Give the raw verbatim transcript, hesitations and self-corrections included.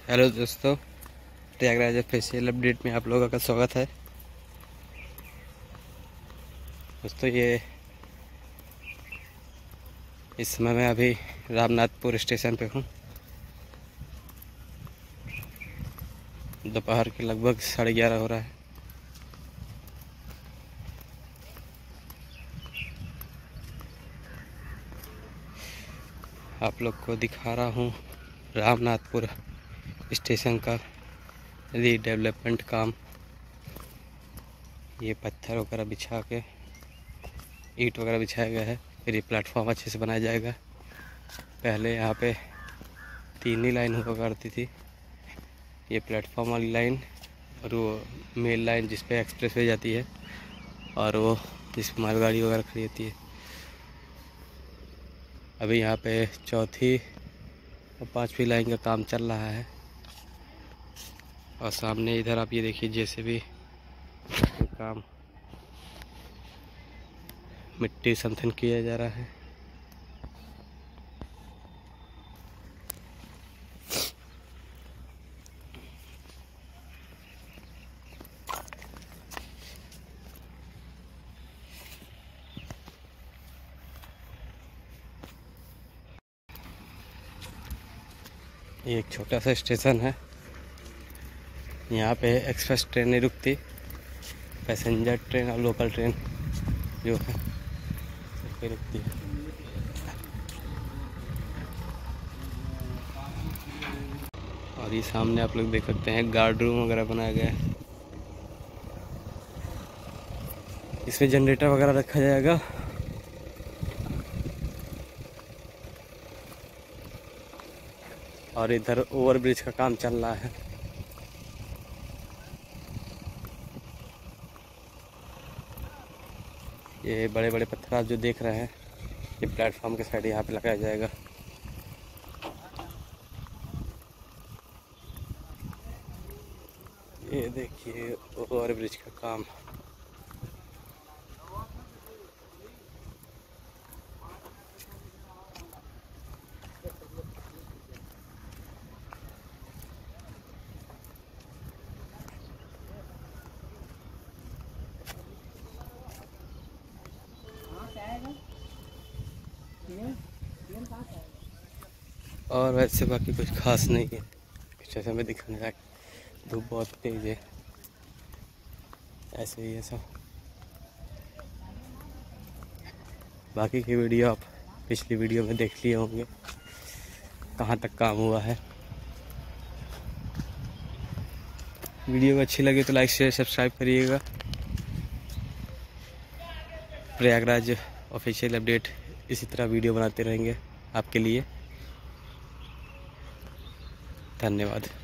Hello दोस्तों, Prayagraj official update में आप लोगों का स्वागत है। दोस्तों, ये इस समय मैं अभी रामनाथपुर स्टेशन पे हूँ। दोपहर के लगभग साढ़े ग्यारह हो रहा है। आप लोग को दिखा रहा हूँ रामनाथपुर स्टेशन का रीडेवलपमेंट काम। ये पत्थर वगैरह बिछा के, ईंट वगैरह बिछाया गया है। फिर ये प्लेटफॉर्म अच्छे से बनाया जाएगा। पहले यहाँ पे तीन ही लाइन हुआ करती थी, ये प्लेटफॉर्म वाली लाइन और वो मेन लाइन जिस पे एक्सप्रेस वे जाती है और वो जिस पे मालगाड़ी वगैरह खड़ी होती है। अभी यहाँ पे चौथी और पांचवी लाइन का काम चल रहा है। और सामने इधर आप ये देखिए, जैसे भी काम मिट्टी संथन किया जा रहा है। ये एक छोटा सा स्टेशन है। यहाँ पे एक्सप्रेस ट्रेन नहीं रुकती, पैसेंजर ट्रेन और लोकल ट्रेन जो है सब पे रुकती है। और ये सामने आप लोग देख सकते हैं गार्ड रूम वगैरह बनाया गया है। इसमें जनरेटर वगैरह रखा जाएगा। और इधर ओवरब्रिज का काम चल रहा है। ये बड़े बड़े पत्थर आप जो देख रहे हैं, ये प्लेटफॉर्म के साइड यहाँ पे लगाया जाएगा। ये देखिए ओवरब्रिज का काम। और वैसे बाकी कुछ खास नहीं है स्टेशन में दिखाने लायक। धूप बहुत तेज है, ऐसे ही है सब। बाकी की वीडियो आप पिछली वीडियो में देख लिए होंगे कहाँ तक काम हुआ है। वीडियो अच्छी लगे तो लाइक शेयर सब्सक्राइब करिएगा। प्रयागराज ऑफिशियल अपडेट इसी तरह वीडियो बनाते रहेंगे आपके लिए। धन्यवाद।